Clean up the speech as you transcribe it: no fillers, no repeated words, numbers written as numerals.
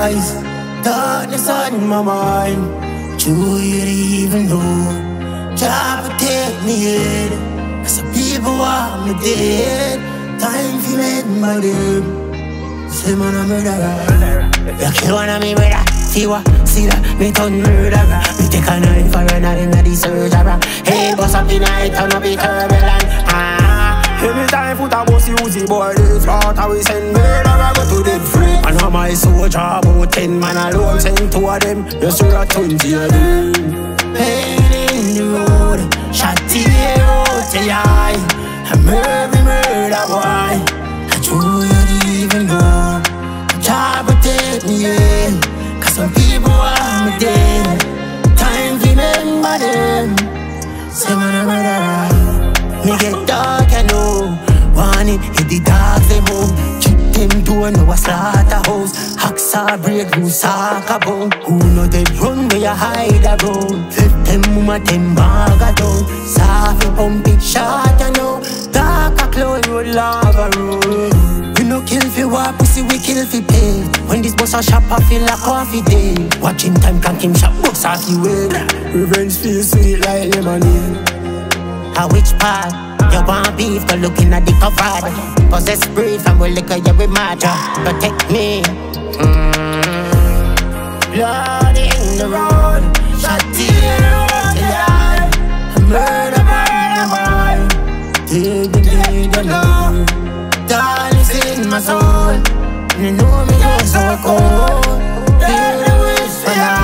eyes, darkness on my mind. Do you even know? Try to take me in, 'cause some people want me dead. Time for me, my name. Say man, I'm a murderer. You kill one of me, brother. See what? See that? Me turn murderer. Me take a knife for a night in the surgery. Hey, bust up the night, turn up the turbulent. Every time foot a bust Uzi boy, this Sparta we send murderer go to dead free. And now my soldier about 10 man alone, send 2 of them. You see a 20 of them. Pain in the road, shot to your out to your eye. A murder boy. I true you even know. Try to take me in, 'cause some people want me dead. Time to remember them. Say man a murderer. Me get dark, I know. Want it, hit the dogs, they move. Kick them door, no a slaughterhouse. Hacksaw break, loose soccer bone. Who know they run where you hide a road? Flip them mama, them bag a down. Soft pump it shot, I know. Dark a cloud road, lava road. We no kill fi war, pussy we kill fi pay. When this boss a shop, I feel like coffee day. Watching time can him shop, books off the way. Revenge feel sweet like lemonade. A which part? You want beef, go looking at the cover. Possess breed from we liquor, you be mad. Protect me. Blood in the road, shot to the road, yeah. Murder on the mind. Take the love. Darkness in my soul. You know me go so cold. Feel the wish for life.